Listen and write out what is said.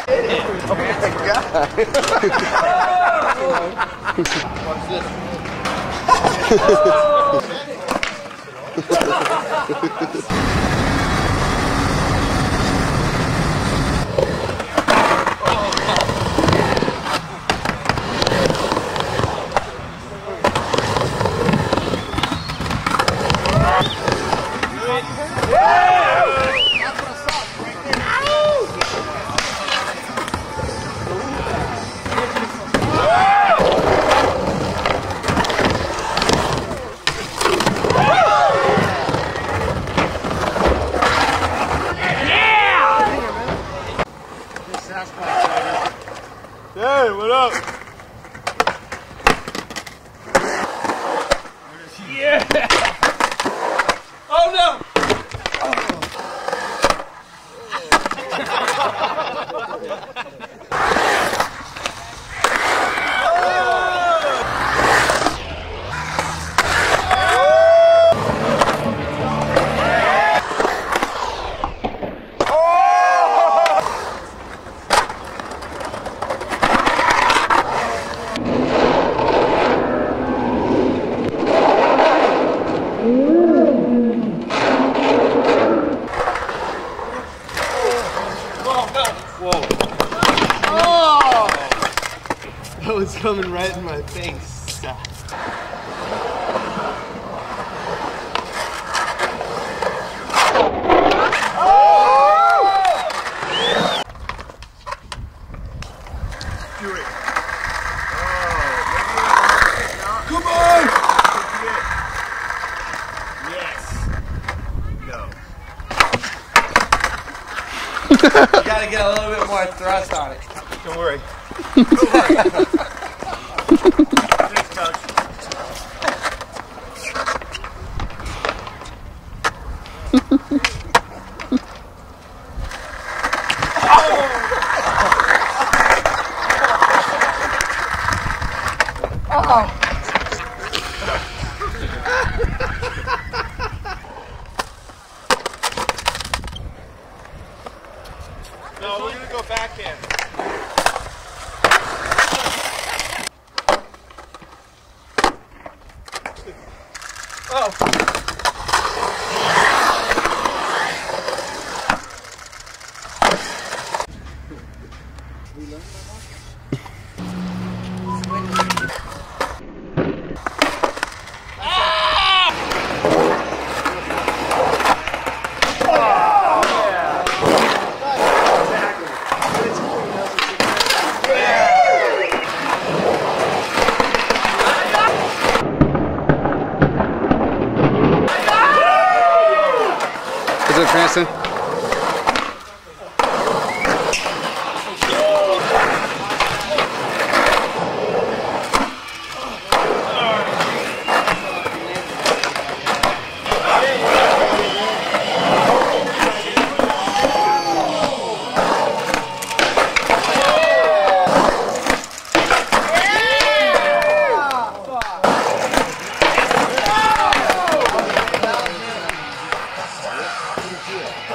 Oh my God. Watch this. Hey, what up? Yeah! Oh no! That was coming right in my face. Do it. Come on! Yes. No. You gotta get a little bit more thrust on it. Don't worry. Don't worry. Thanks, Coach. No, we're gonna go backhand. Oh. Is it Cranston?